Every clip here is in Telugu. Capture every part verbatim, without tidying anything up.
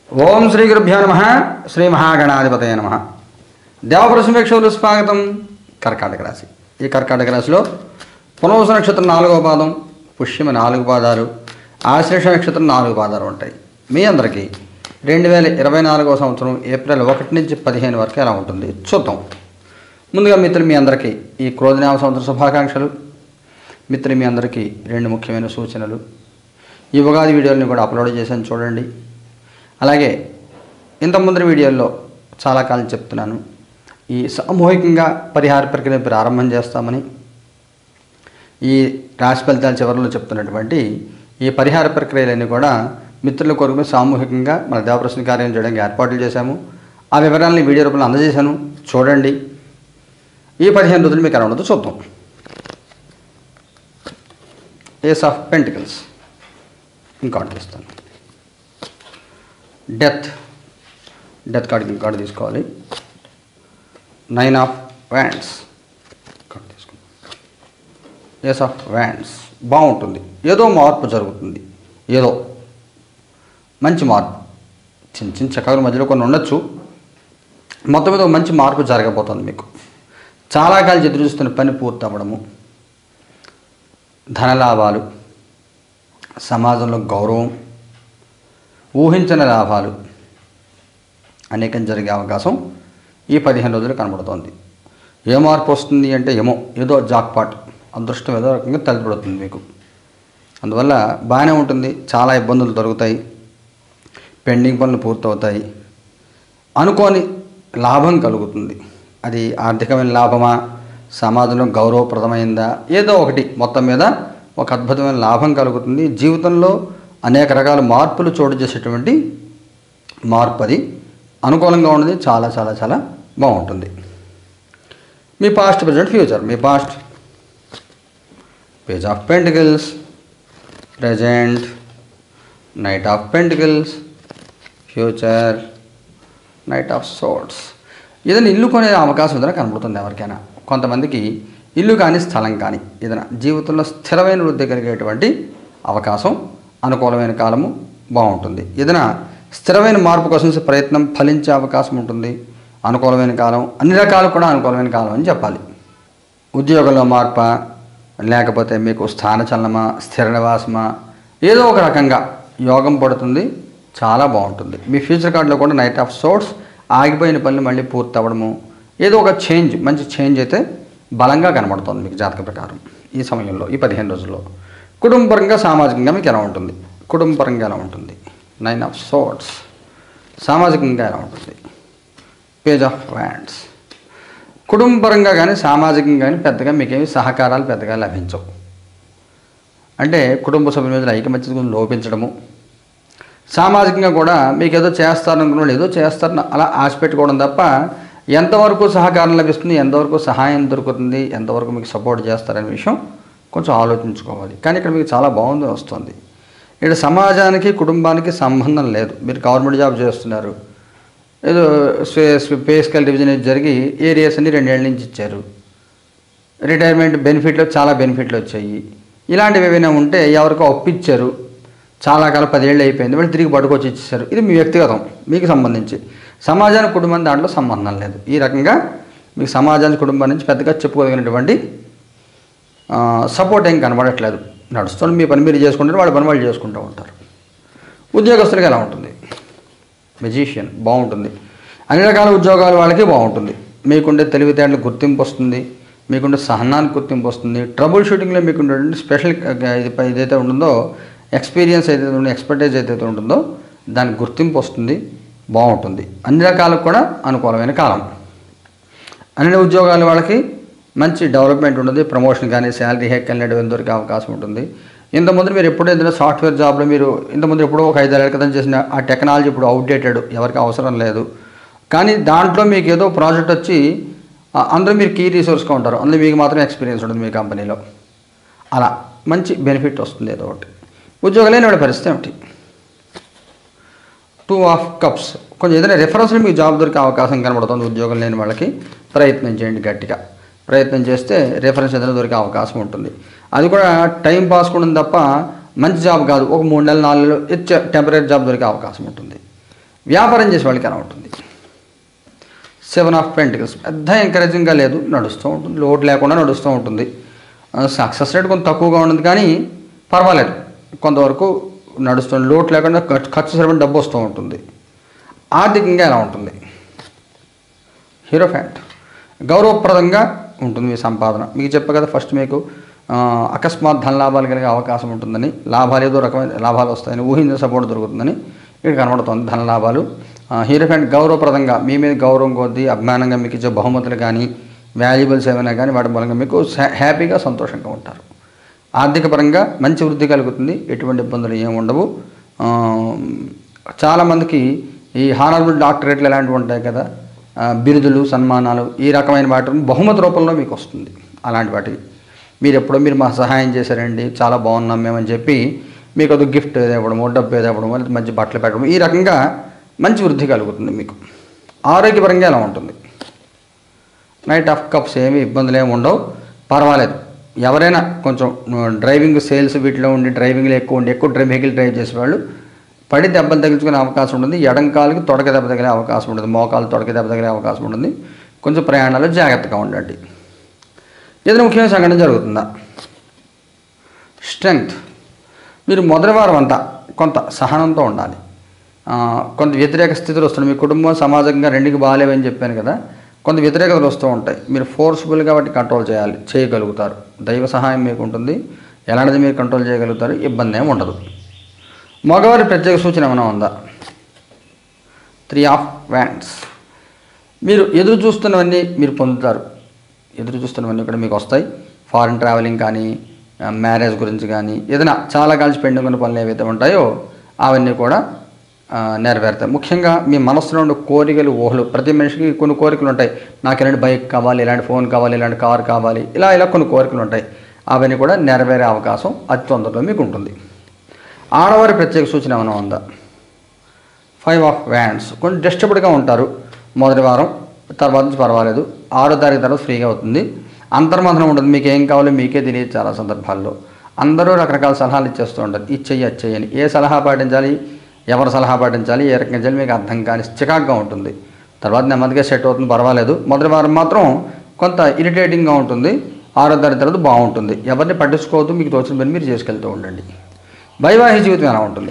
ఓం శ్రీ గురుభ్యో నమః. శ్రీ మహాగణాధిపతయ నమః. దేవప్రసమేక్షలు స్వాగతం. కర్కాటక రాశి. ఈ కర్కాటక రాశిలో పునర్వసు నక్షత్రం నాలుగవ పాదం, పుష్యమి నాలుగు పాదాలు, ఆశ్లేష నక్షత్రం నాలుగు పాదాలు ఉంటాయి. మీ అందరికీ రెండు వేల ఇరవై నాలుగవ సంవత్సరం ఏప్రిల్ ఒకటి నుంచి పదిహేను వరకు ఎలా ఉంటుంది చూద్దాం. ముందుగా మిత్రులు మీ అందరికీ ఈ క్రోధనామ సంవత్సర శుభాకాంక్షలు. మిత్రులు మీ అందరికీ రెండు ముఖ్యమైన సూచనలు. ఈ ఉగాది వీడియోని కూడా అప్లోడ్ చేశాను, చూడండి. అలాగే ఇంతకుముందు వీడియోల్లో చాలా కాలం చెప్తున్నాను, ఈ సామూహికంగా పరిహార ప్రక్రియ ప్రారంభం చేస్తామని. ఈ రాశి ఫలితాల చివరిలో చెప్తున్నటువంటి ఈ పరిహార ప్రక్రియలన్నీ కూడా మిత్రుల కొరకు సామూహికంగా మన దేవప్రసన్న కార్యం చేయడానికి ఏర్పాట్లు చేశాము. ఆ వివరాలని వీడియో రూపంలో అందజేశాను, చూడండి. ఈ పదిహేను రోజులు మీకు ఎలా ఉండదో చూద్దాం. ఏస్ ఆఫ్ పెంటికల్స్ ఇంకోటి తీస్తాను. డెత్ డెత్ కార్డు ఇంకోటి తీసుకోవాలి. నైన్ ఆఫ్ వ్యాండ్స్ కార్డు తీసుకోండి. ఏస్ ఆఫ్ వ్యాండ్స్ బాగుంటుంది. ఏదో మార్పు జరుగుతుంది, ఏదో మంచి మార్పు. చిన్న చిన్న చక్రాల మధ్యలో కొన్ని ఉండొచ్చు. మొత్తం మీద మంచి మార్పు జరగబోతుంది. మీకు చాలా కాలం ఎదురు చూస్తున్న పని పూర్తి అవ్వడము, ధనలాభాలు, సమాజంలో గౌరవం, ఊహించని లాభాలు అనేకం జరిగే అవకాశం ఈ పదిహేను రోజులు కనబడుతోంది. ఏ మార్పు వస్తుంది అంటే ఏమో ఏదో జాక్పాట్, అదృష్టం ఏదో రకంగా తలపడుతుంది మీకు. అందువల్ల బాగానే ఉంటుంది. చాలా ఇబ్బందులు దొరుకుతాయి, పెండింగ్ పనులు పూర్తవుతాయి, అనుకోని లాభం కలుగుతుంది. అది ఆర్థికమైన లాభమా, సమాజంలో గౌరవప్రదమైందా, ఏదో ఒకటి మొత్తం మీద ఒక అద్భుతమైన లాభం కలుగుతుంది. జీవితంలో అనేక రకాల మార్పులు చోటు చేసేటువంటి మార్పు, అది అనుకూలంగా ఉన్నది. చాలా చాలా చాలా బాగుంటుంది. మీ పాస్ట్, ప్రజెంట్, ఫ్యూచర్. మీ past page of pentacles, present knight of pentacles, future knight of swords. ఏదైనా ఇల్లు కొనే అవకాశం ఏదైనా కనబడుతుంది ఎవరికైనా. కొంతమందికి ఇల్లు కానీ స్థలం కానీ ఏదైనా జీవితంలో స్థిరమైన వృద్ధి కలిగేటువంటి అవకాశం, అనుకూలమైన కాలము బాగుంటుంది. ఏదైనా స్థిరమైన మార్పు కోసం ప్రయత్నం ఫలించే అవకాశం ఉంటుంది. అనుకూలమైన కాలం, అన్ని రకాలు కూడా అనుకూలమైన కాలం అని చెప్పాలి. ఉద్యోగంలో మార్పా, లేకపోతే మీకు స్థానచలనమా, స్థిర నివాసమా, ఏదో ఒక రకంగా యోగం పడుతుంది. చాలా బాగుంటుంది. మీ ఫ్యూచర్ కార్డులో కూడా నైట్ ఆఫ్ సోర్ట్స్, ఆగిపోయిన పనులు మళ్ళీ పూర్తి అవ్వడము, ఏదో ఒక చేంజ్, మంచి చేంజ్ అయితే బలంగా కనబడుతుంది మీకు జాతక ప్రకారం ఈ సమయంలో, ఈ పదిహేను రోజుల్లో. కుటుంబపరంగా, సామాజికంగా మీకు ఎలా ఉంటుంది? కుటుంబపరంగా ఎలా ఉంటుంది? Nine of swords. సామాజికంగా ఎలా ఉంటుంది? Page of wands. కుటుంబపరంగా కానీ సామాజికంగా కానీ పెద్దగా మీకేమి సహకారాలు పెద్దగా లభించవు. అంటే కుటుంబ సభ్యుల మీద ఐకమత్యం లోపించడము, సామాజికంగా కూడా మీకు ఏదో చేస్తారనుకున్న ఏదో చేస్తారని అలా ఆశ పెట్టుకోవడం తప్ప ఎంతవరకు సహకారం లభిస్తుంది, ఎంతవరకు సహాయం దొరుకుతుంది, ఎంతవరకు మీకు సపోర్ట్ చేస్తారనే విషయం కొంచెం ఆలోచించుకోవాలి. కానీ ఇక్కడ మీకు చాలా బాగుంది వస్తుంది. ఇక్కడ సమాజానికి, కుటుంబానికి సంబంధం లేదు. మీరు గవర్నమెంట్ జాబ్ చేస్తున్నారు, ఏదో పే స్కేల్ డివిజన్ జరిగి ఏరియాస్ అన్ని రెండేళ్ళ నుంచి ఇచ్చారు, రిటైర్మెంట్ బెనిఫిట్లు చాలా బెనిఫిట్లు వచ్చాయి. ఇలాంటివి ఏవైనా ఉంటే ఎవరికో ఒప్పించారు, చాలా కాలం పదేళ్ళు అయిపోయింది, వాళ్ళు తిరిగి పట్టుకొచ్చి ఇచ్చేసారు. ఇది మీ వ్యక్తిగతం, మీకు సంబంధించి. సమాజానికి, కుటుంబం దాంట్లో సంబంధం లేదు. ఈ రకంగా మీకు సమాజానికి, కుటుంబం నుంచి పెద్దగా చెప్పుకోగలిగినటువంటి సపోర్ట్ ఏం కనబడట్లేదు. నడుస్తుంది, మీ పని మీరు చేసుకుంటారు, వాళ్ళ పని వాళ్ళు చేసుకుంటూ ఉంటారు. ఉద్యోగస్తులకి ఎలా ఉంటుంది? మెజీషియన్ బాగుంటుంది. అన్ని రకాల ఉద్యోగాల వాళ్ళకి బాగుంటుంది. మీకుండే తెలివితేటలకు గుర్తింపు వస్తుంది, మీకుండే సహనానికి గుర్తింపు వస్తుంది. ట్రబుల్ షూటింగ్లో మీకుండేటువంటి స్పెషల్ ఏదైతే ఉంటుందో, ఎక్స్పీరియన్స్ ఏదైతే ఉంటుందో, ఎక్స్పర్టైజ్ ఏదైతే ఉంటుందో దానికి గుర్తింపు వస్తుంది, బాగుంటుంది. అన్ని రకాలకు కూడా అనుకూలమైన కాలం. అన్ని ఉద్యోగాల వాళ్ళకి మంచి డెవలప్మెంట్ ఉంటుంది. ప్రమోషన్ కానీ, శాలరీ హైక్ అనేటువంటి దొరికే అవకాశం ఉంటుంది. ఇంతకుముందు మీరు ఎప్పుడు ఏదైనా సాఫ్ట్వేర్ జాబ్లో మీరు ఇంతకుముందు ఎప్పుడో ఒక ఐదేళ్ళ క్రితం చేసిన ఆ టెక్నాలజీ ఇప్పుడు అవుట్డేటెడ్, ఎవరికి అవసరం లేదు. కానీ దాంట్లో మీకు ఏదో ప్రాజెక్ట్ వచ్చి అందులో మీరు కీ రీసోర్స్గా ఉంటారు, అందులో మీకు మాత్రం ఎక్స్పీరియన్స్ ఉంటుంది మీ కంపెనీలో. అలా మంచి బెనిఫిట్ వస్తుంది ఏదో ఒకటి. ఉద్యోగం లేని వాడి పరిస్థితి ఏమిటి? Two of cups. కొంచెం ఏదైనా రెఫరెన్స్లో మీకు జాబ్ దొరికే అవకాశం కనబడుతుంది. ఉద్యోగం లేని వాళ్ళకి ప్రయత్నం చేయండి, గట్టిగా ప్రయత్నం చేస్తే రెఫరెన్స్ ఏదైనా దొరికే అవకాశం ఉంటుంది. అది కూడా టైం పాస్ కూడా తప్ప మంచి జాబ్ కాదు. ఒక మూడు నెలలు నాలుగు నెలలు టెంపరీ జాబ్ దొరికే అవకాశం ఉంటుంది. వ్యాపారం చేసే వాళ్ళకి ఎలా ఉంటుంది? సెవెన్ ఆఫ్ పెంటికల్స్ పెద్ద ఎంకరేజింగ్గా లేదు, నడుస్తూ ఉంటుంది, లోటు లేకుండా నడుస్తూ ఉంటుంది. సక్సెస్ రేట్ కొంత తక్కువగా ఉంటుంది కానీ పర్వాలేదు, కొంతవరకు నడుస్తుంది, లోటు లేకుండా ఖర్చు సరిపడిన డబ్బు వస్తూ ఉంటుంది. ఆర్థికంగా ఎలా ఉంటుంది? హీరోఫాంట్ గౌరవప్రదంగా ఉంటుంది మీ సంపాదన. మీకు చెప్పా కదా ఫస్ట్ మీకు అకస్మాత్ ధన లాభాలు కలిగే అవకాశం ఉంటుందని, లాభాలు ఏదో రకమైన లాభాలు వస్తాయని, ఊహించిన సపోర్ట్ దొరుకుతుందని ఇక్కడ కనబడుతుంది. ధన లాభాలు. హీరోఫాంట్ గౌరవప్రదంగా మీ మీద గౌరవం కొద్దీ అభిమానంగా మీకు ఇచ్చే బహుమతులు కానీ వాల్యుబుల్స్ ఏమైనా కానీ వాటి మూలంగా మీకు హ్యాపీగా సంతోషంగా ఉంటారు. ఆర్థిక పరంగా మంచి వృద్ధి కలుగుతుంది, ఎటువంటి ఇబ్బందులు ఏమి ఉండవు. చాలామందికి ఈ హానరబుల్ డాక్టరేట్లు ఇలాంటివి ఉంటాయి కదా, బిరుదులు సన్మానాలు, ఈ రకమైన వాటిని బహుమతి రూపంలో మీకు వస్తుంది. అలాంటి వాటికి మీరు ఎప్పుడో మీరు మా సహాయం చేశారండి, చాలా బాగున్నాం మేమని చెప్పి మీకు అది గిఫ్ట్ ఏదో ఇవ్వడం, డబ్బు ఏదో ఇవ్వడం, లేదా మంచి బట్టలు పెట్టడం, ఈ రకంగా మంచి వృద్ధి కలుగుతుంది మీకు. ఆరోగ్యపరంగా ఎలా ఉంటుంది? నైట్ ఆఫ్ కప్స్ ఏమి ఇబ్బందులు ఏమి ఉండవు, పర్వాలేదు. ఎవరైనా కొంచెం డ్రైవింగ్ సేల్స్ వీటిలో ఉండి డ్రైవింగ్లో ఎక్కువ ఉండి ఎక్కువ డ్రైవ్ వెహికల్ డ్రైవ్ చేసేవాళ్ళు పడి దెబ్బలు తగిలించుకునే అవకాశం ఉంటుంది. ఎడంకాలకి తొడక దెబ్బ తగిలే అవకాశం ఉంటుంది, మోకాలు తొడక దెబ్బ తగిలే అవకాశం ఉంటుంది. కొంచెం ప్రయాణాలు జాగ్రత్తగా ఉండండి. ఏదైనా ముఖ్యమైన సంఘటన జరుగుతుందా? స్ట్రెంగ్త్ మీరు మొదటి వారం అంతా కొంత సహనంతో ఉండాలి. కొంత వ్యతిరేక స్థితులు వస్తున్నాయి, మీ కుటుంబం సమాజంగా రెండుకి బాగాలేవని చెప్పాను కదా, కొంత వ్యతిరేకతలు వస్తూ ఉంటాయి. మీరు ఫోర్స్ఫుల్గా వాటిని కంట్రోల్ చేయాలి, చేయగలుగుతారు. దైవ సహాయం మీకు ఉంటుంది, ఎలాంటిది మీరు కంట్రోల్ చేయగలుగుతారు, ఇబ్బంది ఏమి ఉండదు. మగవారి ప్రత్యేక సూచన ఏమైనా ఉందా? త్రీ ఆఫ్ వ్యాండ్స్ మీరు ఎదురు చూస్తున్నవన్నీ మీరు పొందుతారు. ఎదురు చూస్తున్నవన్నీ కూడా మీకు వస్తాయి. ఫారిన్ ట్రావెలింగ్ కానీ, మ్యారేజ్ గురించి కానీ, ఏదైనా చాలా కాల్చి పెండింగ్ ఉన్న పనులు ఏవైతే ఉంటాయో అవన్నీ కూడా నెరవేరుతాయి. ముఖ్యంగా మీ మనసులో ఉండే కోరికలు, ఊహలు, ప్రతి మనిషికి కొన్ని కోరికలు ఉంటాయి. నాకు ఇలాంటి బైక్ కావాలి, ఇలాంటి ఫోన్ కావాలి, ఇలాంటి కార్ కావాలి, ఇలా ఇలా కొన్ని కోరికలు ఉంటాయి. అవన్నీ కూడా నెరవేరే అవకాశం అతి తొందరలో మీకు ఉంటుంది. ఆడవారి ప్రత్యేక సూచన ఏమైనా ఉందా? ఫైవ్ ఆఫ్ వ్యాండ్స్ కొంచెం డిస్టర్బ్డ్గా ఉంటారు మొదటి వారం, తర్వాత నుంచి పర్వాలేదు. ఆరో తారీఖు తర్వాత ఫ్రీగా అవుతుంది. అంతర్మంథనం ఉంటుంది, మీకు ఏం కావాలో మీకే తెలియదు. చాలా సందర్భాల్లో అందరూ రకరకాల సలహాలు ఇచ్చేస్తూ ఉంటారు, ఇచ్చేయి అచ్చేయని. ఏ సలహా పాటించాలి, ఎవరు సలహా పాటించాలి, ఏ రకంగా చేయాలి మీకు అర్థం కాని చికాగ్గా ఉంటుంది. తర్వాత నెమ్మదిగా సెట్ అవుతుంది, పర్వాలేదు. మొదటి వారం మాత్రం కొంత ఇరిటేటింగ్గా ఉంటుంది. ఆరో తారీఖు తర్వాత బాగుంటుంది. ఎవరిని పట్టించుకోవద్దు, మీకు తోచిన పని మీరు చేసుకెళ్తూ ఉండండి. వైవాహిక జీవితం ఎలా ఉంటుంది?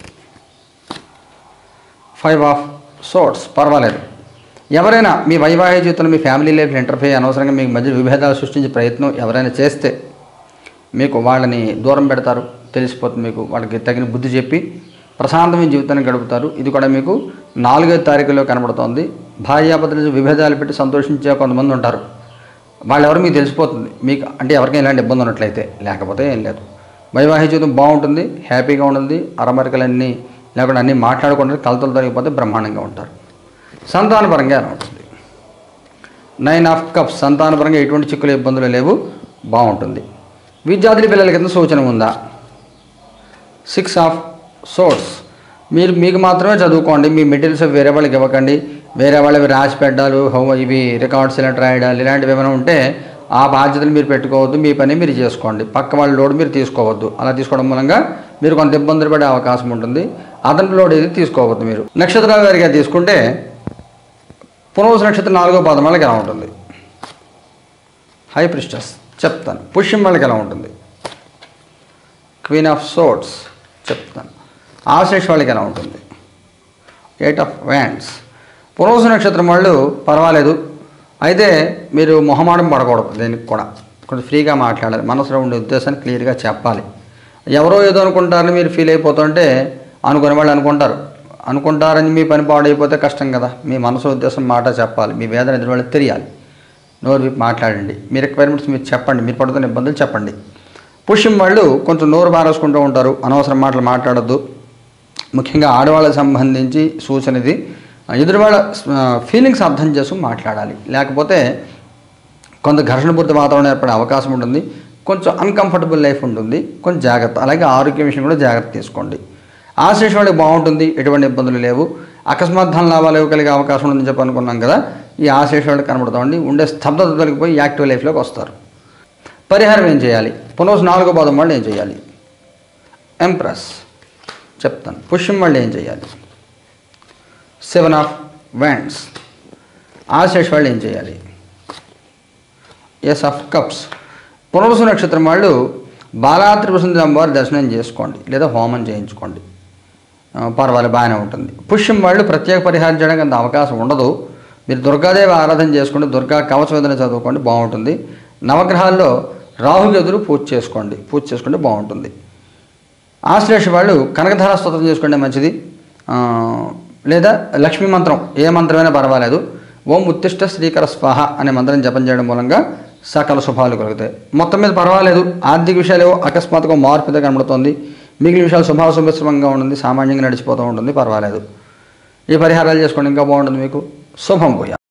ఫైవ్ ఆఫ్ సోర్ట్స్ పర్వాలేదు. ఎవరైనా మీ వైవాహిక జీవితంలో మీ ఫ్యామిలీ లైఫ్లో ఇంటర్ఫేర్ అనవసరంగా మీకు మధ్య విభేదాలు సృష్టించే ప్రయత్నం ఎవరైనా చేస్తే మీకు వాళ్ళని దూరం పెడతారు, తెలిసిపోతుంది. మీకు వాళ్ళకి తగిన బుద్ధి చెప్పి ప్రశాంతమైన జీవితాన్ని గడుపుతారు. ఇది కూడా మీకు నాలుగో తారీఖులో కనబడుతోంది. భార్యాభర్తలు విభేదాలు పెట్టి సంతోషించే కొంతమంది ఉంటారు, వాళ్ళెవరు మీకు తెలిసిపోతుంది. మీకు అంటే ఎవరికైనా ఇలాంటి ఇబ్బంది ఉన్నట్లయితే, లేకపోతే ఏం లేదు. వైవాహిక జీవితం బాగుంటుంది, హ్యాపీగా ఉంటుంది. అరమరికలన్నీ లేకుండా అన్నీ మాట్లాడుకుంటే కలతలు తొలగిపోతే బ్రహ్మాండంగా ఉంటారు. సంతానపరంగా ఎలా ఉంటుంది? నైన్ ఆఫ్ కప్స్ సంతానపరంగా ఎటువంటి చిక్కులు ఇబ్బందులు లేవు, బాగుంటుంది. విద్యార్థుల పిల్లల కింద సూచన ఉందా? సిక్స్ ఆఫ్ సోర్ట్స్ మీరు మీకు మాత్రమే చదువుకోండి, మీ మెటీరియల్స్ వేరే వాళ్ళకి ఇవ్వకండి. వేరే వాళ్ళవి రాసి పెట్టాలు, ఇవి రికార్డ్స్ ఇలా రాయడాలు ఇలాంటివి ఏమైనా ఉంటే ఆ బాధ్యతలు మీరు పెట్టుకోవద్దు, మీ పని మీరు చేసుకోండి. పక్క వాళ్ళ లోడ్ మీరు తీసుకోవద్దు. అలా తీసుకోవడం మూలంగా మీరు కొంత ఇబ్బందులు పడే అవకాశం ఉంటుంది. అదనపు లోడ్ ఏది తీసుకోవద్దు. మీరు నక్షత్రాల వారిగా తీసుకుంటే పునర్వసు నక్షత్రం నాలుగో పాదం వాళ్ళకి ఎలా ఉంటుంది? హై ప్రిస్టస్ చెప్తాను. పుష్యం వాళ్ళకి ఎలా ఉంటుంది? క్వీన్ ఆఫ్ సోర్ట్స్ చెప్తాను. ఆశ్లేష వాళ్ళకి ఎలా ఉంటుంది? Eight of wands. పునర్వసు నక్షత్రం వాళ్ళు పర్వాలేదు, అయితే మీరు మొహమాటం పడకూడదు. దీనికి కూడా కొంచెం ఫ్రీగా మాట్లాడాలి, మనసులో ఉండే ఉద్దేశాన్ని క్లియర్గా చెప్పాలి. ఎవరో ఏదో అనుకుంటారని మీరు ఫీల్ అయిపోతుంటే అనుకునే వాళ్ళు అనుకుంటారు అనుకుంటారని మీ పని పాడైపోతే కష్టం కదా. మీ మనసు ఉద్దేశం మాట చెప్పాలి, మీ వేదన ఎదురు వాళ్ళకి తెలియాలి. నోరు విప్పి మాట్లాడండి, మీ రిక్వైర్మెంట్స్ మీరు చెప్పండి, మీరు పడుతున్న ఇబ్బందులు చెప్పండి. పుష్యం వాళ్ళు కొంచెం నోరు బారేసుకుంటూ ఉంటారు, అనవసరం మాటలు మాట్లాడద్దు. ముఖ్యంగా ఆడవాళ్ళకి సంబంధించి సూచన ఇది, ఎదురు వాళ్ళ ఫీలింగ్స్ అర్థం చేసుకుని మాట్లాడాలి. లేకపోతే కొంత ఘర్షణపూరిత వాతావరణం ఏర్పడే అవకాశం ఉంటుంది. కొంచెం అన్కంఫర్టబుల్ లైఫ్ ఉంటుంది, కొంచెం జాగ్రత్త. అలాగే ఆరోగ్య విషయం కూడా జాగ్రత్త తీసుకోండి. ఆశ్లేష వాళ్ళకి బాగుంటుంది, ఎటువంటి ఇబ్బందులు లేవు. అకస్మాత్ ధన లాభాలు కలిగే అవకాశం ఉందని చెప్పి అనుకున్నాం కదా, ఈ ఆశ్లేష వాళ్ళకి కనబడుతుంది. ఉండే స్తబ్దత తొలగిపోయి యాక్టివ్ లైఫ్లోకి వస్తారు. పరిహారం ఏం చేయాలి? పునర్వసు నాలుగో పాదం వాళ్ళు ఏం చేయాలి? ఎంప్రెస్ చెప్తాను. పుష్యం వాళ్ళు ఏం చేయాలి? Seven of wands. ఆశ్లేష వాళ్ళు ఏం చేయాలి? Yes of cups. పునర్వసు నక్షత్రం వాళ్ళు బాలా త్రిపుర సుందరి అమ్మవారి దర్శనం చేసుకోండి లేదా హోమం చేయించుకోండి, పర్వాలేదు, బాగానే ఉంటుంది. పుష్యం వాళ్ళు ప్రత్యేక పరిహారం చేయడానికి అంత అవకాశం ఉండదు. మీరు దుర్గాదేవి ఆరాధన చేసుకోండి, దుర్గా కవచవేదన చదువుకోండి, బాగుంటుంది. నవగ్రహాల్లో రాహుకేతులు పూజ చేసుకోండి, పూజ చేసుకుంటే బాగుంటుంది. ఆశ్లేష వాళ్ళు కనకధార స్తోత్రం చేసుకోండి, మంచిది. లేదా లక్ష్మీ మంత్రం, ఏ మంత్రమైనా పర్వాలేదు. ఓం ఉత్తిష్ట శ్రీకర స్వాహ అనే మంత్రం జపం చేయడం మూలంగా సకల శుభాలు కలుగుతాయి. మొత్తం మీద పర్వాలేదు. ఆర్థిక విషయాలు అకస్మాత్తుగా మార్పుగా కనబడుతుంది. మిగిలిన విషయాలు స్వభావ శుభశ్రమంగా ఉంటుంది, సామాన్యంగా నడిచిపోతూ ఉంటుంది, పర్వాలేదు. ఈ పరిహారాలు చేసుకోండి, ఇంకా బాగుంటుంది మీకు. శుభం పోయా.